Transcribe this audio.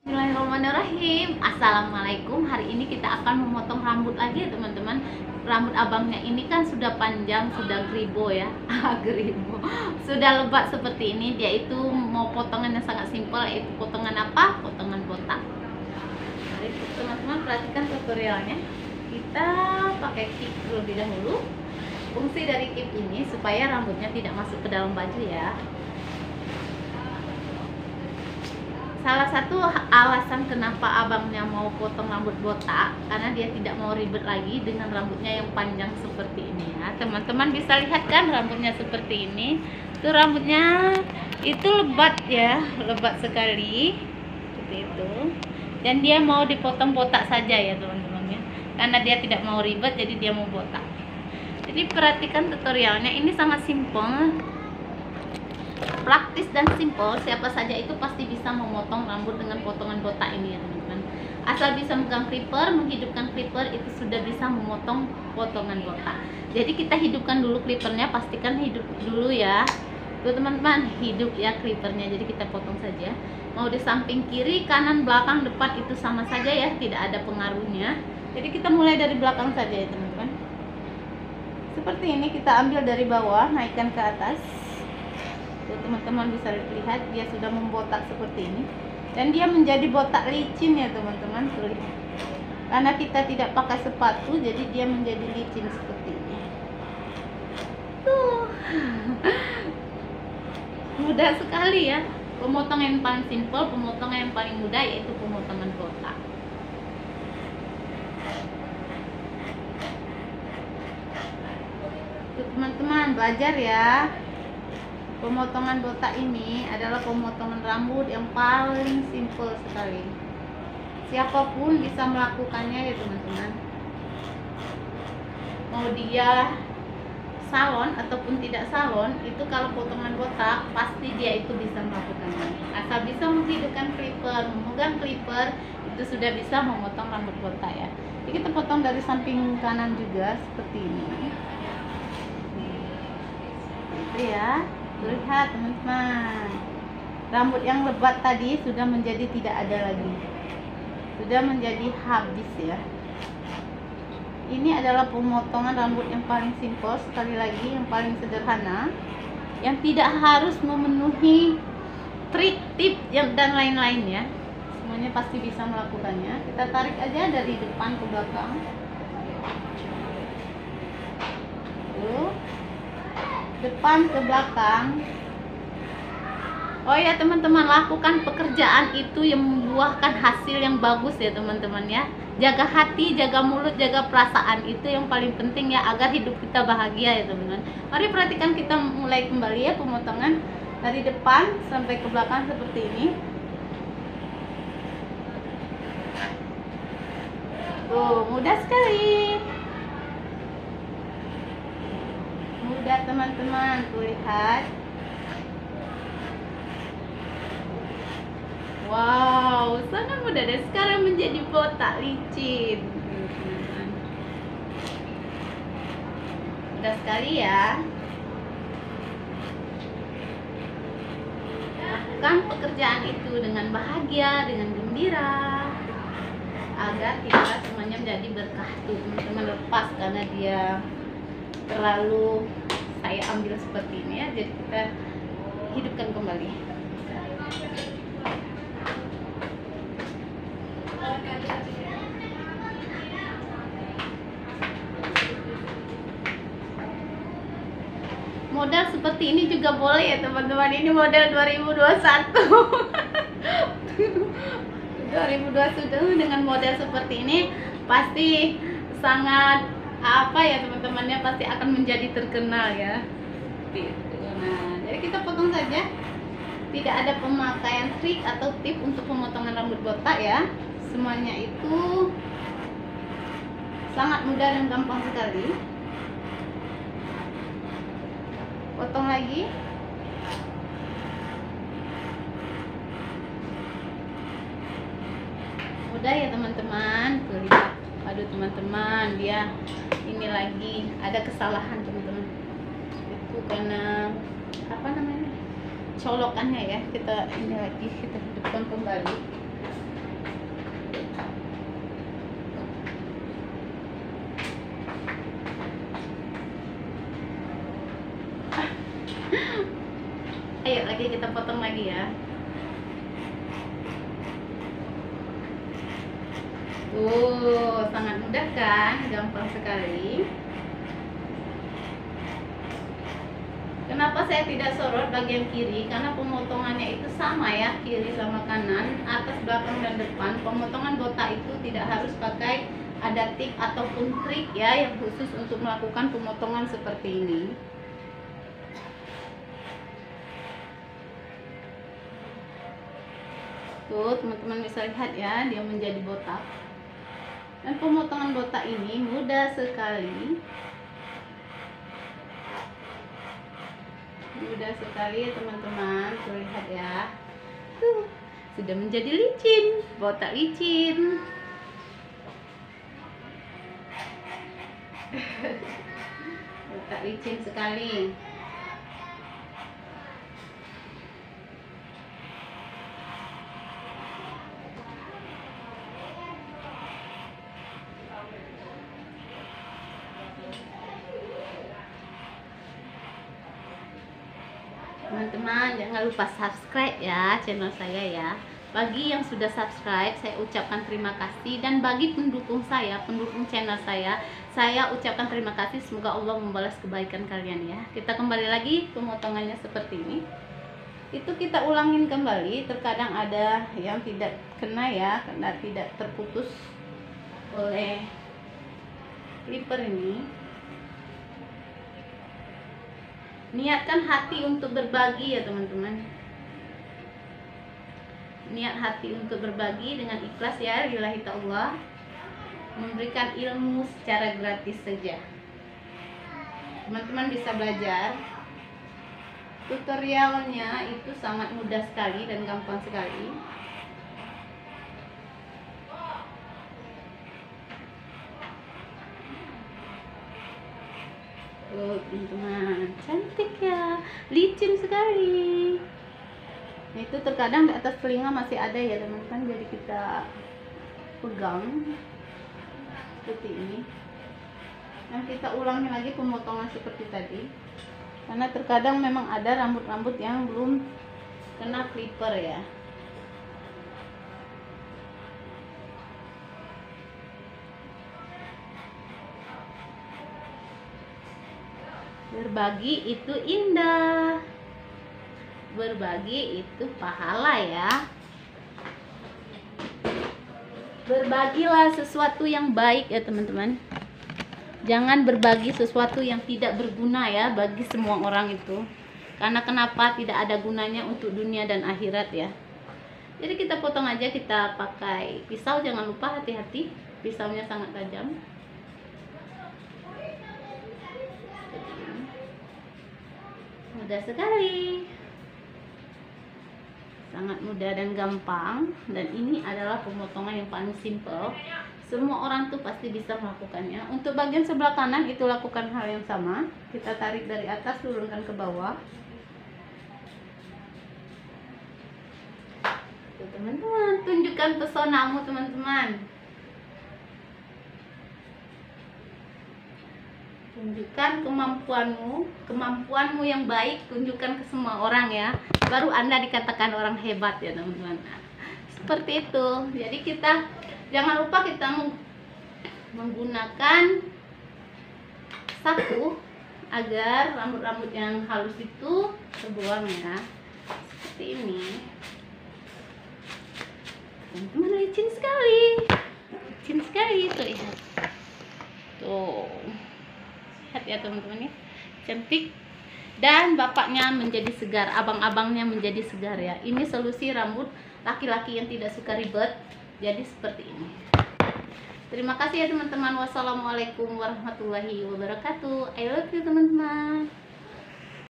Bismillahirrahmanirrahim. Assalamualaikum. Hari ini kita akan memotong rambut lagi ya teman-teman. Rambut abangnya ini kan sudah panjang, sudah gribo ya. Gribo. Sudah lebat seperti ini. Dia itu mau potongannya sangat simpel, yaitu potongan apa? Potongan botak. Jadi teman-teman perhatikan tutorialnya. Kita pakai clip terlebih dahulu. Fungsi dari clip ini supaya rambutnya tidak masuk ke dalam baju ya. Salah satu alasan kenapa abangnya mau potong rambut botak karena dia tidak mau ribet lagi dengan rambutnya yang panjang seperti ini ya. Teman-teman bisa lihat kan rambutnya seperti ini. Itu rambutnya itu lebat ya, lebat sekali seperti itu. Dan dia mau dipotong botak saja ya teman-teman ya. Karena dia tidak mau ribet jadi dia mau botak. Jadi perhatikan tutorialnya, ini sangat simpel, praktis dan simpel. Siapa saja itu pasti bisa memotong rambut dengan potongan botak ini ya teman-teman. Asal bisa megang clipper, menghidupkan clipper, itu sudah bisa memotong potongan botak. Jadi kita hidupkan dulu clippernya, pastikan hidup dulu ya. Tuh teman-teman, hidup ya clippernya. Jadi kita potong saja. Mau di samping kiri, kanan, belakang, depan itu sama saja ya, tidak ada pengaruhnya. Jadi kita mulai dari belakang saja ya teman-teman. Seperti ini, kita ambil dari bawah, naikkan ke atas. Teman-teman bisa lihat dia sudah membotak seperti ini, dan dia menjadi botak licin ya teman-teman. Karena kita tidak pakai sepatu, jadi dia menjadi licin seperti ini. Tuh. Mudah sekali ya. Pemotongan yang paling simpel, pemotongan yang paling mudah yaitu pemotongan botak. Teman-teman belajar ya. Pemotongan botak ini adalah pemotongan rambut yang paling simpel sekali. Siapapun bisa melakukannya ya teman-teman. Mau dia salon ataupun tidak salon, itu kalau potongan botak pasti dia itu bisa melakukannya. Asal bisa menghidupkan clipper, memegang clipper, itu sudah bisa memotong rambut botak ya. Jadi kita potong dari samping kanan juga seperti ini. Itu ya. Lihat teman-teman, rambut yang lebat tadi sudah menjadi tidak ada lagi, sudah menjadi habis ya. Ini adalah pemotongan rambut yang paling simpel, sekali lagi yang paling sederhana, yang tidak harus memenuhi trik, tip dan lain-lain ya. Semuanya pasti bisa melakukannya. Kita tarik aja dari depan ke belakang. Tuh. Depan ke belakang. Oh ya teman-teman, lakukan pekerjaan itu yang membuahkan hasil yang bagus ya teman-teman ya. Jaga hati, jaga mulut, jaga perasaan, itu yang paling penting ya, agar hidup kita bahagia ya teman-teman. Mari perhatikan, kita mulai kembali ya pemotongan dari depan sampai ke belakang seperti ini. Tuh, mudah sekali. Mudah teman-teman, tuh lihat. Wow, sangat mudah, dan sekarang menjadi botak licin. Mudah sekali ya. Lakukan pekerjaan itu dengan bahagia, dengan gembira, agar kita semuanya menjadi berkah. Tuh teman-teman, lepas karena dia terlalu saya ambil seperti ini ya, jadi kita hidupkan kembali. Model seperti ini juga boleh ya teman-teman. Ini model 2021. 2021 dengan model seperti ini pasti sangat apa ya teman-temannya, pasti akan menjadi terkenal ya. Nah, jadi kita potong saja. Tidak ada pemakaian trik atau tip untuk pemotongan rambut botak ya. Semuanya itu sangat mudah dan gampang sekali. Potong lagi. Mudah ya teman-teman. Tuh lihat. Aduh teman-teman, dia ini lagi ada kesalahan teman-teman. Itu karena apa namanya, colokannya ya. Kita ini lagi, kita hidupkan kembali. lagi, kita potong lagi ya. Sangat mudah kan, gampang sekali. Kenapa saya tidak sorot bagian kiri? Karena pemotongannya itu sama ya, kiri sama kanan, atas, belakang, dan depan. Pemotongan botak itu tidak harus pakai ada tip ataupun trik ya, yang khusus untuk melakukan pemotongan seperti ini. Tuh teman-teman bisa lihat ya, dia menjadi botak. Dan pemotongan botak ini mudah sekali. Mudah sekali teman-teman, tuh lihat ya. Tuh, sudah menjadi licin, botak licin. Botak licin sekali. Teman-teman jangan lupa subscribe ya channel saya ya. Bagi yang sudah subscribe saya ucapkan terima kasih, dan bagi pendukung saya, pendukung channel saya ucapkan terima kasih. Semoga Allah membalas kebaikan kalian ya. Kita kembali lagi pemotongannya seperti ini. Itu kita ulangin kembali, terkadang ada yang tidak kena ya, karena tidak terputus oleh clipper ini. Niatkan hati untuk berbagi ya teman-teman. Niat hati untuk berbagi dengan ikhlas ya, lillahi ta'ala, memberikan ilmu secara gratis saja. Teman-teman bisa belajar. Tutorialnya itu sangat mudah sekali dan gampang sekali. Teman-teman, cantik ya, licin sekali. Nah, itu terkadang di atas telinga masih ada ya teman-teman, jadi kita pegang seperti ini, dan kita ulangi lagi pemotongan seperti tadi, karena terkadang memang ada rambut-rambut yang belum kena clipper ya. Berbagi itu indah, berbagi itu pahala ya. Berbagilah sesuatu yang baik ya teman-teman. Jangan berbagi sesuatu yang tidak berguna ya bagi semua orang itu. Karena kenapa? Tidak ada gunanya untuk dunia dan akhirat ya. Jadi kita potong aja, kita pakai pisau, jangan lupa hati-hati, pisaunya sangat tajam. Mudah sekali, sangat mudah dan gampang, dan ini adalah pemotongan yang paling simple. Semua orang tuh pasti bisa melakukannya. Untuk bagian sebelah kanan itu lakukan hal yang sama. Kita tarik dari atas, turunkan ke bawah. Tuh teman-teman, tunjukkan pesonamu teman-teman. Tunjukkan kemampuanmu yang baik, tunjukkan ke semua orang ya. Baru Anda dikatakan orang hebat ya teman-teman. Seperti itu. Jadi kita jangan lupa kita menggunakan sapu agar rambut-rambut yang halus itu terbuang ya. Seperti ini. Teman-teman, licin sekali. Licin sekali tuh, lihat. Tuh. Lihat ya teman-teman ya, cantik, dan bapaknya menjadi segar, abang-abangnya menjadi segar ya. Ini solusi rambut laki-laki yang tidak suka ribet, jadi seperti ini. Terima kasih ya teman-teman. Wassalamualaikum warahmatullahi wabarakatuh. I love you teman-teman.